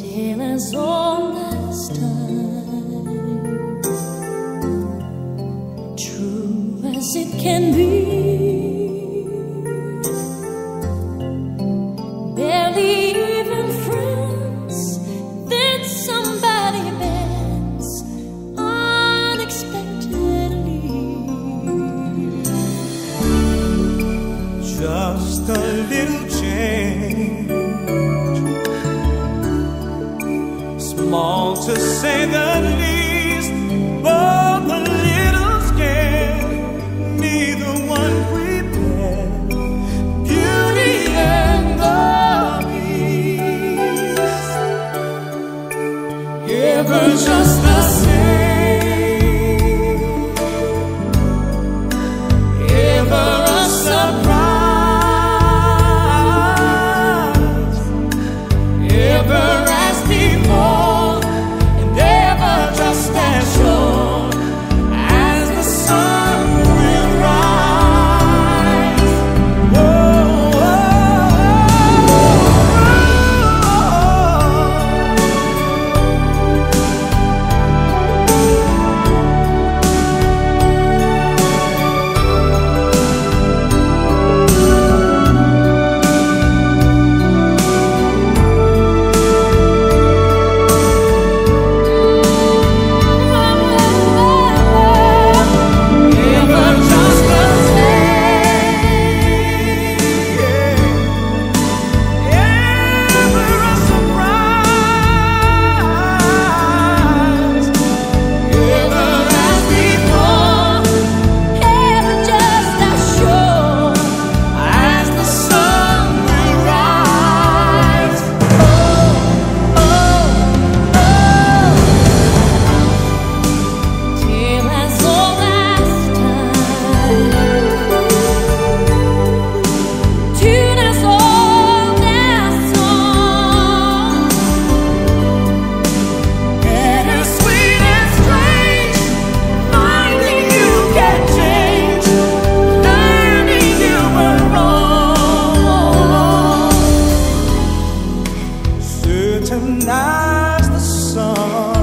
still as old as time, true as it can be. Barely even friends, then somebody bends unexpectedly. Just a little change, small to say the least, but a little scared. Neither one prepared. Beauty and the Beast, ever just the same, ever a surprise, ever as before, and ever just as sure as the sun will rise. Whoa, ever just the same, ever a surprise, ever as before, Ever just as sure as the sun will rise. still as old as time, tune as old as song, Bittersweet and strange, finding you can change, learning you were wrong, certain as the sun.